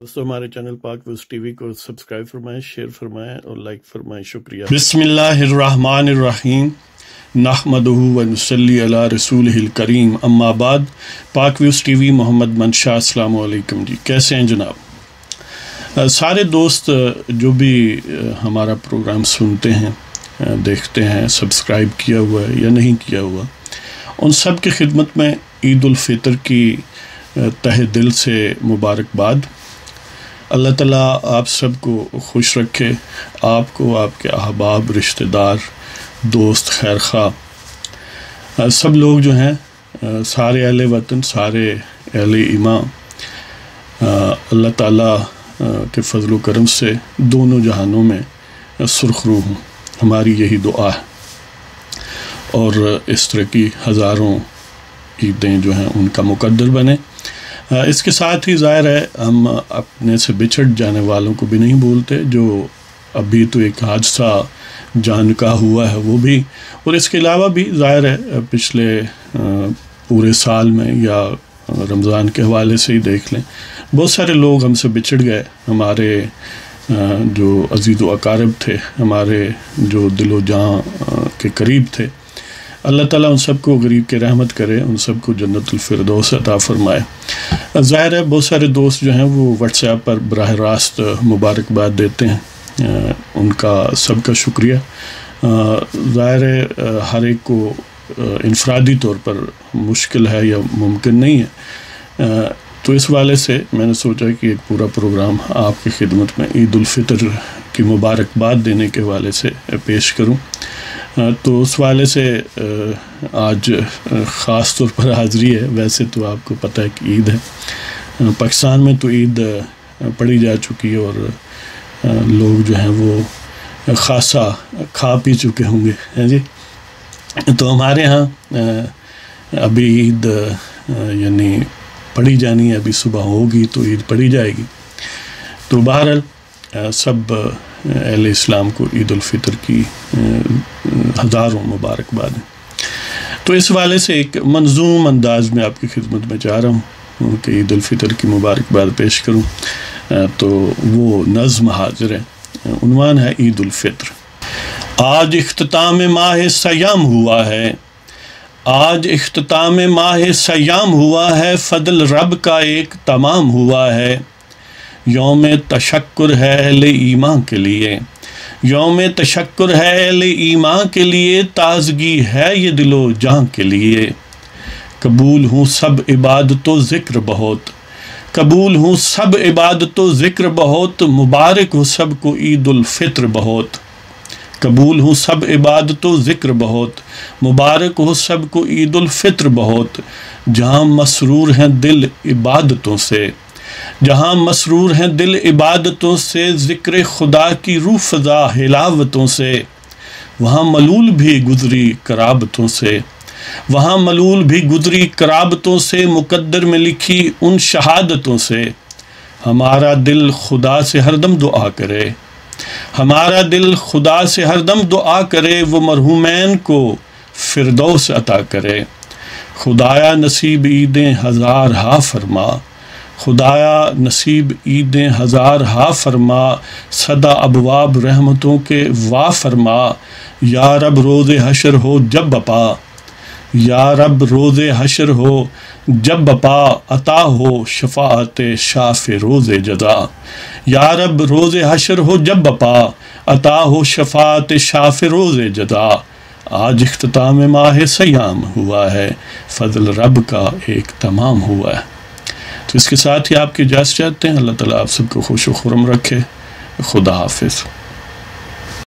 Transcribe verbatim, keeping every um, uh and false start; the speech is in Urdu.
دوستو ہمارے چینل پاک ویوز ٹی وی کو سبسکرائب فرمائیں، شیئر فرمائیں اور لائک فرمائیں، شکریہ۔ بسم اللہ الرحمن الرحیم، نحمدہ ونصلی علی رسولہ الکریم، اما بعد۔ پاک ویوز ٹی وی محمد منشا، السلام علیکم جی، کیسے ہیں جناب؟ سارے دوست جو بھی ہمارا پروگرام سنتے ہیں، دیکھتے ہیں، سبسکرائب کیا ہوا ہے یا نہیں کیا ہوا، ان سب کی خدمت میں عید الفطر کی تہ دل سے مبارکباد۔ اللہ تعالیٰ آپ سب کو خوش رکھے، آپ کو، آپ کے احباب، رشتہ دار، دوست، خیر خواہ، سب لوگ جو ہیں، سارے اہل وطن، سارے اہل ایمان، اللہ تعالیٰ کے فضل و کرم سے دونوں جہانوں میں سرخرو ہوں، ہماری یہی دعا ہے۔ اور اس طرح کی ہزاروں عیدیں جو ہیں ان کا مقدر بنے۔ اس کے ساتھ ہی ظاہر ہے ہم اپنے سے بچھڑ جانے والوں کو بھی نہیں بھولتے، جو ابھی تو ایک حادثہ جان کا ہوا ہے وہ بھی، اور اس کے علاوہ بھی ظاہر ہے پچھلے پورے سال میں یا رمضان کے حوالے سے ہی دیکھ لیں، بہت سارے لوگ ہم سے بچھڑ گئے، ہمارے جو عزیز و اقارب تھے، ہمارے جو دل و جان کے قریب تھے۔ اللہ تعالیٰ ان سب کو غریب کے رحمت کرے، ان سب کو جنت الفردوس عطا فرمائے۔ ظاہر ہے بہت سارے دوست جو ہیں وہ واٹس ایپ پر براہ راست مبارکباد دیتے ہیں، ان کا سب کا شکریہ۔ ظاہر ہے ہر ایک کو انفرادی طور پر مشکل ہے یا ممکن نہیں ہے، تو اس والے سے میں نے سوچا کہ ایک پورا پروگرام آپ کی خدمت میں عید الفطر کی مبارکباد دینے کے حوالے سے پیش کروں۔ تو اس والے سے آج خاص طور پر حاضری ہے۔ ویسے تو آپ کو پتہ ہے کہ عید ہے، پاکستان میں تو عید پڑھی جا چکی ہے اور لوگ جو ہیں وہ خاصا کھا پی چکے ہوں گے، ہیں جی۔ تو ہمارے ہاں ابھی عید یعنی پڑھی جانی ہے، ابھی صبح ہوگی تو عید پڑھی جائے گی۔ تو بہرحال سب اہل اسلام کو عید الفطر کی ہزاروں مبارکباد ہیں۔ تو اس والے سے ایک منظوم انداز میں آپ کی خدمت میں چاہ رہا ہوں کہ عید الفطر کی مبارکباد پیش کروں، تو وہ نظم حاضر ہے، عنوان ہے عید الفطر۔ آج اختتام ماہ سیام ہوا ہے، آج اختتام ماہ سیام ہوا ہے، فضل رب کا ایک تمام ہوا ہے۔ یوم تشکر ہے اہل ایمان کے لیے، یوم تشکر ہے اہل ایمان کے لیے، تازگی ہے یہ دل و جان کے لیے۔ قبول ہوں سب عبادت و ذکر بہت، قبول ہوں سب عبادت و ذکر بہت، مبارک ہو سب کو عید الفطر بہت۔ قبول ہوں سب عبادت و ذکر بہت، مبارک ہو سب کو عید الفطر بہت۔ جہاں مسرور ہیں دل عبادتوں سے، جہاں مسرور ہیں دل عبادتوں سے، ذکر خدا کی روح فضا حلاوتوں سے، وہاں ملول بھی گزری قرابتوں سے، وہاں ملول بھی گزری قرابتوں سے، مقدر میں لکھی ان شہادتوں سے۔ ہمارا دل خدا سے ہر دم دعا کرے، ہمارا دل خدا سے ہر دم دعا کرے، وہ مرحومین کو فردوس عطا کرے۔ خدایا نصیب عیدیں ہزار ہا فرما، خدایا نصیب عیدیں ہزار ہا فرما، صدا ابواب رحمتوں کے وا فرما۔ یا رب روز حشر ہو جب بپا، یا رب روز حشر ہو جب بپا، عطا ہو شفاعت شاف روز جزا۔ یا رب روز حشر ہو جب بپا، عطا ہو شفاعت شاف روز جزا۔ آج اختتام ماہ سیام ہوا ہے، فضل رب کا ایک تمام ہوا ہے۔ تو اس کے ساتھ ہی آپ کی اجازت چاہتے ہیں، اللہ تعالیٰ آپ سب کو خوش و خرم رکھے۔ خدا حافظ۔